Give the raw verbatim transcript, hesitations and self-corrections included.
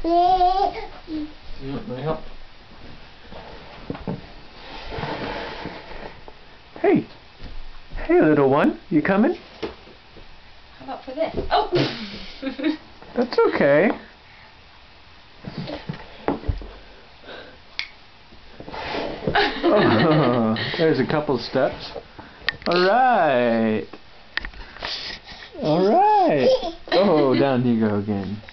You want my help? Hey! Hey, little one. You coming? How about for this? Oh! That's okay. Oh, there's a couple steps. Alright. Alright. Oh, down you go again.